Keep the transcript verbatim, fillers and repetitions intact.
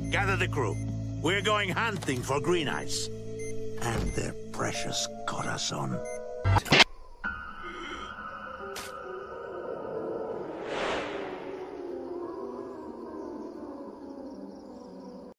gather the crew. We're going hunting for green eyes. And their precious Corazon.